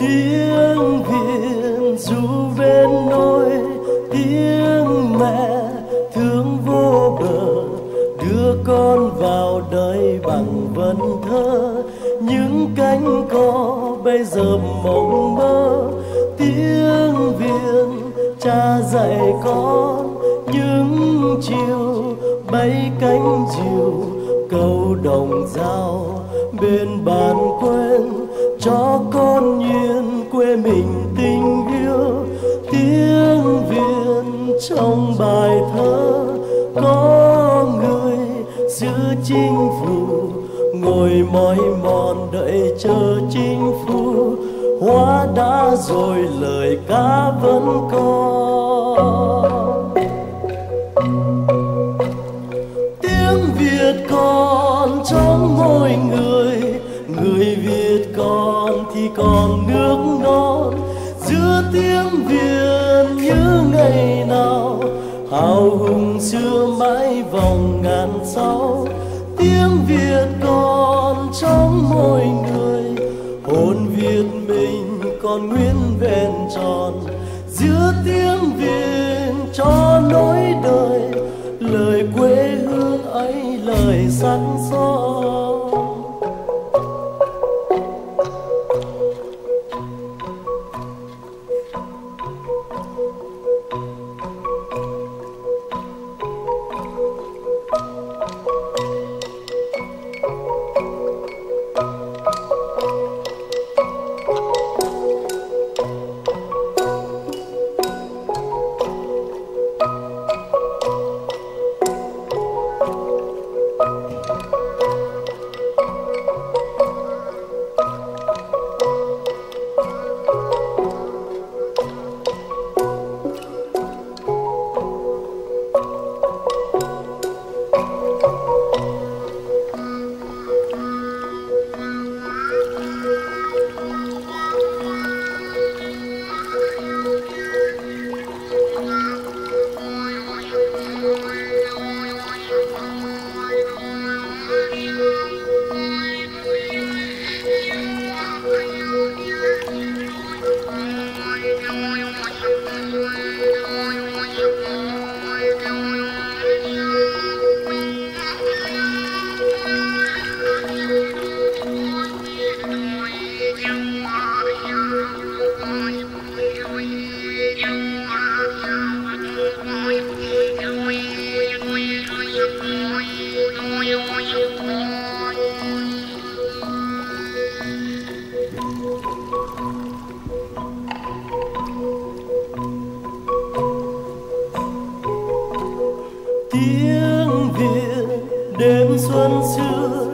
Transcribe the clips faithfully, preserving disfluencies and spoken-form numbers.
tiếng Việt ru bên nôi, tiếng mẹ thương vô bờ, đưa con vào đời bằng vần thơ. Những cánh cò bây giờ mộng mơ, tiếng Việt cha dạy con. Những chiều bay cánh diều, câu đồng dao bên bàn quen, cho con nhiên quê mình tình yêu. Tiếng Việt trong bài thơ, có người giữ chinh phủ, ngồi mỏi mòn đợi chờ chinh phu. Hoa đã rồi lời ca vẫn còn. Tiếng Việt còn trong mỗi người, người Việt còn thì còn nước non. Giữa tiếng Việt như ngày nào, hào hùng xưa mãi vòng ngàn sau. Tiếng Việt còn trong mỗi người, hồn Việt mình còn nguyên vẹn tròn. Giữa tiếng Việt cho nối đời, lời quê hương ấy lời sắt son. Tiếng Việt đêm xuân xưa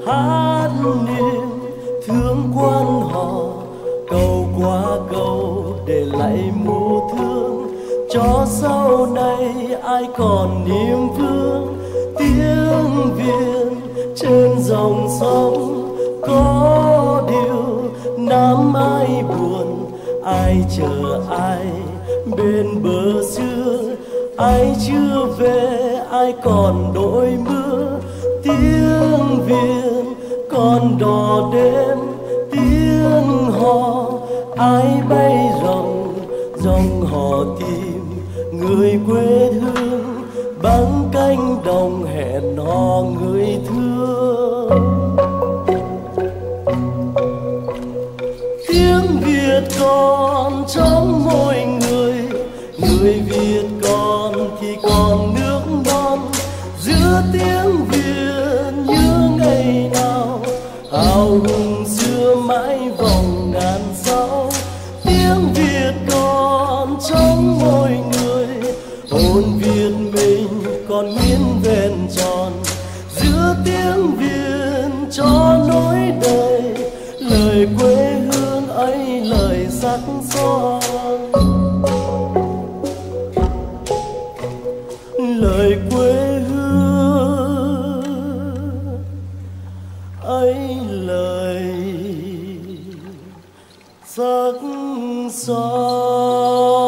hát niềm thương quan họ, cầu qua cầu để lại mù thương, cho sau này ai còn niềm vương. Tiếng Việt trên dòng sông có điều Nam ai buồn, ai chờ ai bên bờ xưa. Ai chưa về, ai còn đôi mưa. Tiếng Việt còn đò đêm, tiếng hò ai bay ròng, dòng hò tìm người quê hương. Băng cánh đồng hẹn hò người thương. Tiếng Việt còn trong mỗi người, người Việt còn thì còn nước non. Giữa tiếng Việt như ngày nào, hào hùng xưa mãi vòng ngàn sau. Tiếng Việt còn trong mỗi người, hồn Việt mình còn nguyên vẹn tròn. Giữa tiếng Việt cho nối đời, lời quê hương ấy lời sắc son. Lời quê hương ấy lời sắc son.